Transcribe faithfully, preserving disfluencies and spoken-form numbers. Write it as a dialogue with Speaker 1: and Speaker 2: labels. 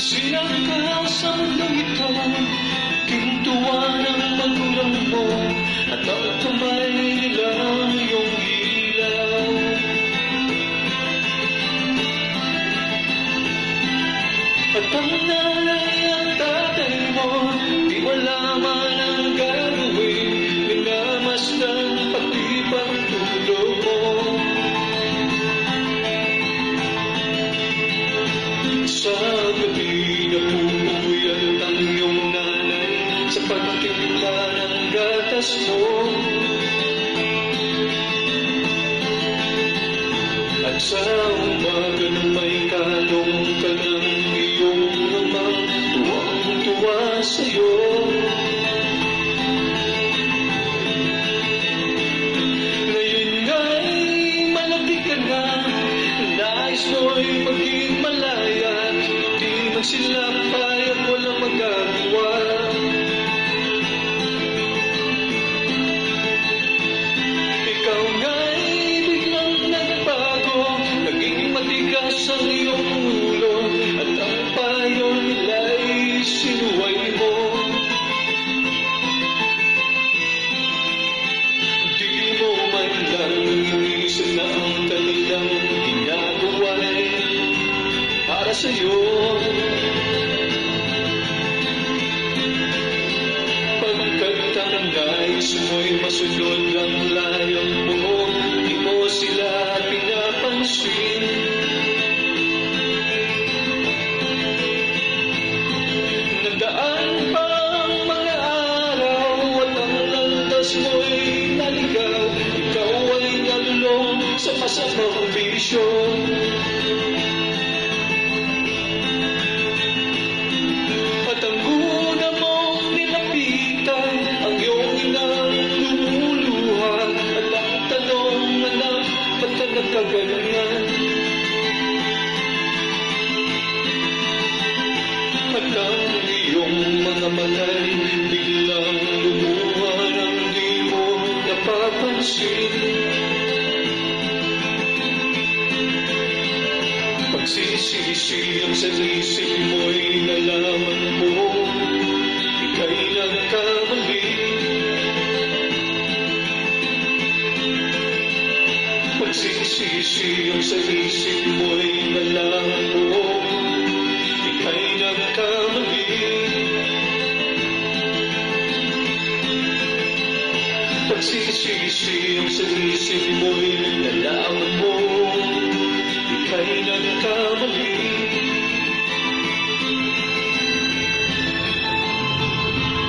Speaker 1: Sinangkaw sa mundong ito, gintuwa ng magulang mo, at ang kamay nilang iyong ilaw. At ang nanay at tatay mo, di wala man ang gagawin, minamasdan pati pagtulog mo. Sa gabi na pupuyat ang iyong nanay sa pagtimpla ng gatas mo. At sa umaga na may kalong ka ng iyong amang tuwang-tuwa sa'yo. Ngayon nga'y malaki ka na, nais mo'y maging malaya, magsilapay at walang magagawa. Ikaw nga'y biglang nagbago, naging matigas ang iyong ulo, at ang payo nila'y sinuway mo. Di mo man lang inisip na ang kanilang ginagawa'y para sa'yo. Nais mo'y masunod ang layang mo, di mo sila pinapansin. Nagdaan pa ang mga araw at ang landas mo'y naligaw. Ikaw ay nalulong sa masamang bisyo. At ang una mong nilapitan ang iyong inang lumuluha, at ang tanong, anak, ba't ka nagkaganyan? At ang iyong mga matay biglang lumuha nang di mo napapansin. Pagsisisi ang sarisi mo'y nalaman mo, ika'y nagkamali. Pagsisisi ang sarisi mo'y nalaman mo, ika'y nagkamali. Pagsisisi ang sarisi mo'y nalaman mo, ika'y nagkamali.